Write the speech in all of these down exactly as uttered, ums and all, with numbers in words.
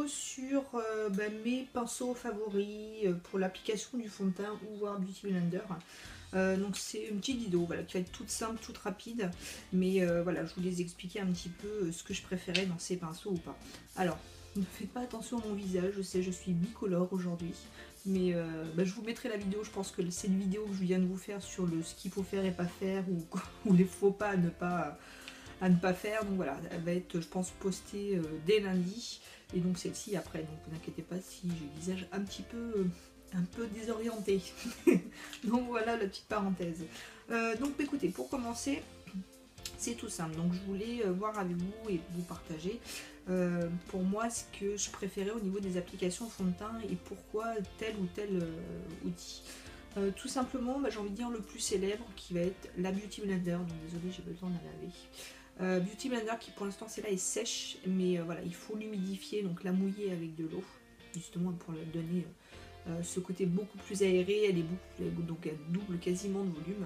sur euh, bah, mes pinceaux favoris euh, pour l'application du fond de teint ou voir Beauty Blender. Euh, donc c'est une petite vidéo voilà, qui va être toute simple, toute rapide, mais euh, voilà, je voulais expliquer un petit peu euh, ce que je préférais dans ces pinceaux ou pas. Alors, ne faites pas attention à mon visage, je sais, je suis bicolore aujourd'hui, mais euh, bah, je vous mettrai la vidéo, je pense que c'est une vidéo que je viens de vous faire sur le, ce qu'il faut faire et pas faire, ou, ou les faux pas à ne pas... à ne pas faire, donc voilà, elle va être je pense postée euh, dès lundi, et donc celle-ci après, donc vous inquiétez pas si j'ai le visage un petit peu euh, un peu désorienté. Donc voilà la petite parenthèse. Euh, donc écoutez, pour commencer, c'est tout simple, donc je voulais euh, voir avec vous et vous partager euh, pour moi ce que je préférais au niveau des applications fond de teint et pourquoi tel ou tel euh, outil. Euh, tout simplement, bah, j'ai envie de dire le plus célèbre qui va être la Beauty Blender, donc désolé j'ai besoin de la laver. Euh, Beauty Blender qui pour l'instant c'est là est sèche, mais euh, voilà, il faut l'humidifier, donc la mouiller avec de l'eau, justement pour lui donner euh, ce côté beaucoup plus aéré, elle est beaucoup, donc elle double quasiment de volume.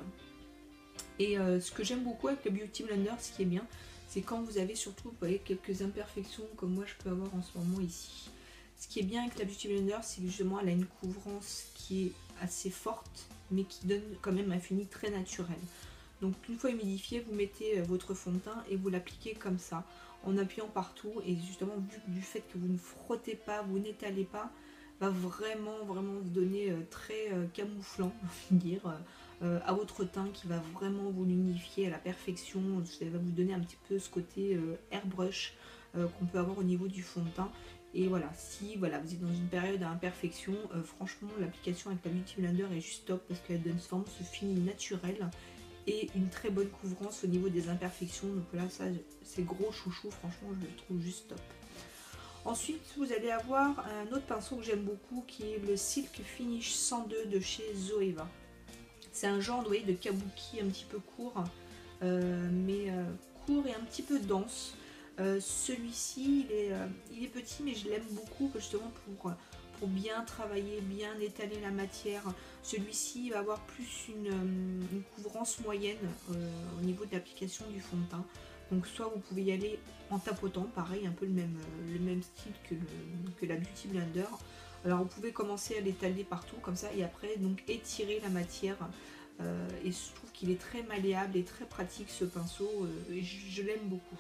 Et euh, ce que j'aime beaucoup avec le Beauty Blender, ce qui est bien, c'est quand vous avez surtout, vous voyez, quelques imperfections comme moi je peux avoir en ce moment ici. Ce qui est bien avec la Beauty Blender, c'est que justement elle a une couvrance qui est assez forte, mais qui donne quand même un fini très naturel. Donc une fois humidifié, vous mettez votre fond de teint et vous l'appliquez comme ça, en appuyant partout. Et justement, vu du fait que vous ne frottez pas, vous n'étalez pas, va vraiment, vraiment vous donner euh, très euh, camouflant, on va dire, euh, à votre teint, qui va vraiment vous l'unifier à la perfection. Ça va vous donner un petit peu ce côté euh, airbrush euh, qu'on peut avoir au niveau du fond de teint. Et voilà, si voilà, vous êtes dans une période d'imperfection, euh, franchement, l'application avec la Beauty Blender est juste top parce qu'elle donne forme, ce fini naturel et une très bonne couvrance au niveau des imperfections. Donc là, ça c'est gros chouchou, franchement je le trouve juste top. Ensuite vous allez avoir un autre pinceau que j'aime beaucoup qui est le Silk Finish cent deux de chez Zoeva. C'est un genre, vous voyez, de kabuki un petit peu court, euh, mais euh, court et un petit peu dense. Euh, celui-ci il est, euh, il est petit, mais je l'aime beaucoup justement pour pour bien travailler, bien étaler la matière. Celui-ci va avoir plus une, une couvrance moyenne euh, au niveau de l'application du fond de teint. Donc soit vous pouvez y aller en tapotant, pareil, un peu le même, le même style que, le, que la Beauty Blender. Alors vous pouvez commencer à l'étaler partout comme ça et après donc étirer la matière. Euh, et je trouve qu'il est très malléable et très pratique ce pinceau, euh, et je, je l'aime beaucoup.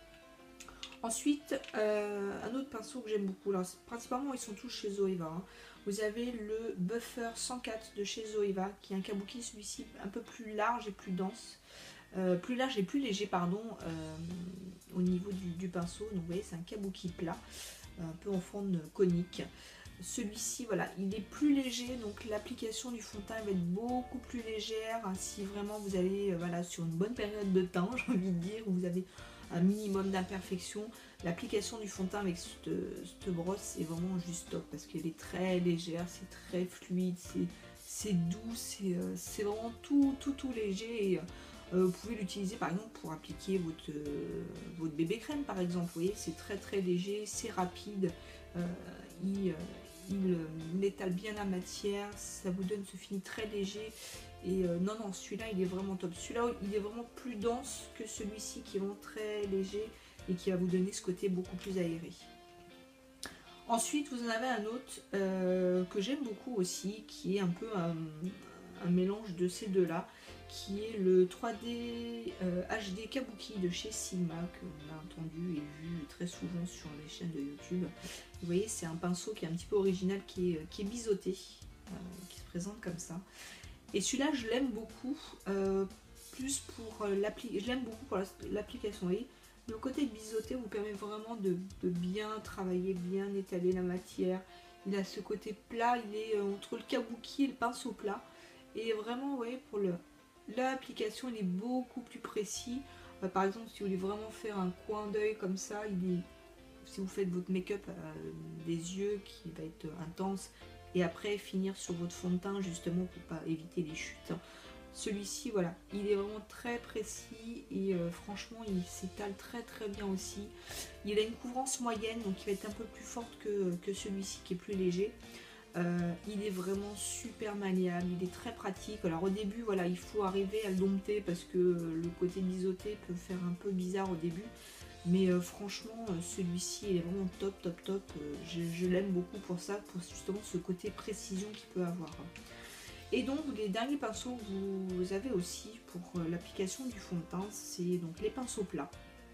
Ensuite, euh, un autre pinceau que j'aime beaucoup, alors principalement ils sont tous chez Zoeva, hein. Vous avez le Buffer cent quatre de chez Zoeva, qui est un kabuki, celui-ci un peu plus large et plus dense, euh, plus large et plus léger, pardon, euh, au niveau du, du pinceau. Donc vous voyez, c'est un kabuki plat, un peu en forme conique. Celui-ci, voilà, il est plus léger, donc l'application du fond de teint va être beaucoup plus légère, hein, si vraiment vous allez euh, voilà, sur une bonne période de temps, j'ai envie de dire, où vous avez un minimum d'imperfection. L'application du fond de teint avec cette, cette brosse est vraiment juste top parce qu'elle est très légère, c'est très fluide, c'est doux, c'est euh, vraiment tout, tout, tout léger. Et, euh, vous pouvez l'utiliser par exemple pour appliquer votre, euh, votre bébé crème par exemple. Vous voyez, c'est très très léger, c'est rapide, euh, il, euh, il, euh, il étale bien la matière, ça vous donne ce fini très léger. Et euh, non, non, celui-là, il est vraiment top. Celui-là, il est vraiment plus dense que celui-ci, qui est vraiment très léger et qui va vous donner ce côté beaucoup plus aéré. Ensuite, vous en avez un autre euh, que j'aime beaucoup aussi, qui est un peu un, un mélange de ces deux-là, qui est le trois D euh, H D Kabuki de chez Sigma, que l'on a entendu et vu très souvent sur les chaînes de YouTube. Vous voyez, c'est un pinceau qui est un petit peu original, qui est, qui est biseauté, euh, qui se présente comme ça. Et celui-là, je l'aime beaucoup, euh, plus pour l'application. Je l'aime beaucoup pour l'application. Vous voyez, le côté biseauté vous permet vraiment de, de bien travailler, bien étaler la matière. Il a ce côté plat, il est entre le kabuki et le pinceau plat. Et vraiment, vous voyez, pour l'application, il est beaucoup plus précis. Euh, par exemple, si vous voulez vraiment faire un coin d'œil comme ça, il est, si vous faites votre make-up euh, des yeux qui va être intense, et après finir sur votre fond de teint justement pour pas éviter les chutes. Celui-ci, voilà, il est vraiment très précis et euh, franchement il s'étale très très bien aussi. Il a une couvrance moyenne, donc il va être un peu plus forte que, que celui-ci qui est plus léger. Euh, il est vraiment super malléable, il est très pratique. Alors au début, voilà, il faut arriver à le dompter parce que le côté biseauté peut faire un peu bizarre au début. Mais euh, franchement, euh, celui-ci il est vraiment top, top, top. Euh, je je l'aime beaucoup pour ça, pour justement ce côté précision qu'il peut avoir. Et donc les derniers pinceaux que vous avez aussi pour euh, l'application du fond de teint, c'est donc les pinceaux plats.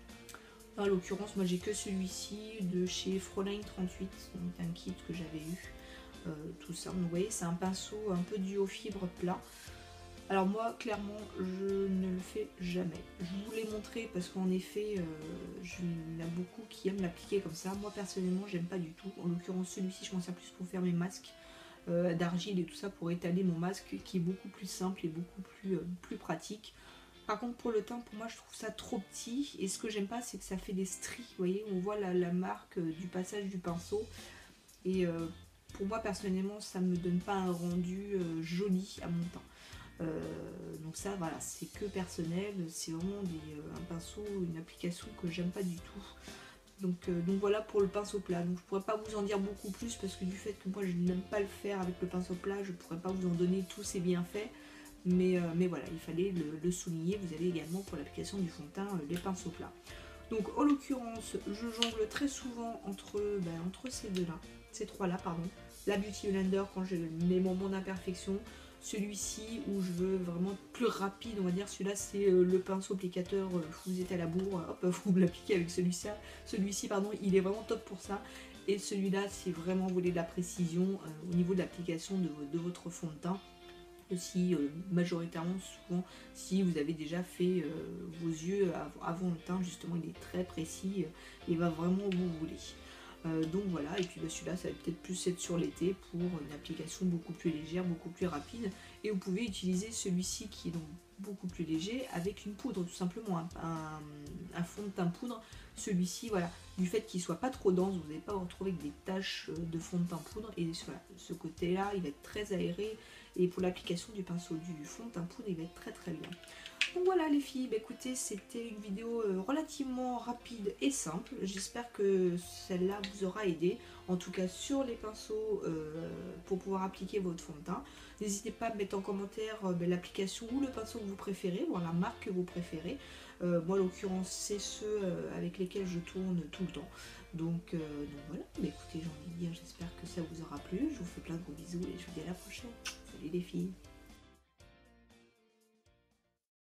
En l'occurrence, moi j'ai que celui-ci de chez Fräulein trente-huit, donc un kit que j'avais eu. Euh, tout ça, donc vous voyez, c'est un pinceau un peu duo fibre plat. Alors moi, clairement, je ne le fais jamais. Je vous l'ai montré parce qu'en effet, euh, je- il y en a beaucoup qui aiment l'appliquer comme ça. Moi, personnellement, j'aime pas du tout. En l'occurrence, celui-ci, je m'en sers plus pour faire mes masques euh, d'argile et tout ça, pour étaler mon masque, qui est beaucoup plus simple et beaucoup plus, euh, plus pratique. Par contre, pour le teint, pour moi, je trouve ça trop petit. Et ce que j'aime pas, c'est que ça fait des stries. Vous voyez, on voit la, la marque euh, du passage du pinceau. Et euh, pour moi, personnellement, ça me donne pas un rendu euh, joli à mon teint. Euh, donc ça, voilà, c'est que personnel, c'est vraiment des, euh, un pinceau, une application que j'aime pas du tout. Donc, euh, donc voilà pour le pinceau plat. Donc je pourrais pas vous en dire beaucoup plus parce que du fait que moi je n'aime pas le faire avec le pinceau plat, je pourrais pas vous en donner tous ses bienfaits. Mais, euh, mais voilà, il fallait le, le souligner. Vous avez également pour l'application du fond de teint euh, les pinceaux plats. Donc en l'occurrence, je jongle très souvent entre, ben, entre ces deux-là, ces trois-là, pardon. La Beauty Blender quand j'ai mes moments d'imperfection, celui-ci où je veux vraiment plus rapide, on va dire, celui-là c'est euh, le pinceau applicateur, euh, vous êtes à la bourre, hop, vous l'appliquez avec celui-ci, celui-ci, pardon, il est vraiment top pour ça. Et celui-là, si vraiment vous voulez de la précision euh, au niveau de l'application de, de votre fond de teint, aussi euh, majoritairement souvent si vous avez déjà fait euh, vos yeux av avant le teint, justement il est très précis, euh, il va vraiment où vous voulez. Euh, donc voilà, et puis bah, celui-là ça va peut-être plus être sur l'été pour une application beaucoup plus légère, beaucoup plus rapide, et vous pouvez utiliser celui-ci qui est donc beaucoup plus léger avec une poudre, tout simplement un, un, un fond de teint poudre. Celui-ci, voilà, du fait qu'il soit pas trop dense, vous n'allez pas vous retrouver avec des taches de fond de teint poudre, et voilà, ce côté-là il va être très aéré, et pour l'application du pinceau du fond de teint poudre il va être très très bien. Donc voilà les filles, bah écoutez, c'était une vidéo euh, relativement rapide et simple. J'espère que celle-là vous aura aidé, en tout cas sur les pinceaux euh, pour pouvoir appliquer votre fond de teint. N'hésitez pas à mettre en commentaire euh, bah, l'application ou le pinceau que vous préférez, voire la marque que vous préférez. Euh, moi, en l'occurrence, c'est ceux euh, avec lesquels je tourne tout le temps. Donc, euh, donc voilà, bah, écoutez, j'ai envie de dire, j'espère que ça vous aura plu. Je vous fais plein de gros bisous et je vous dis à la prochaine. Salut les filles.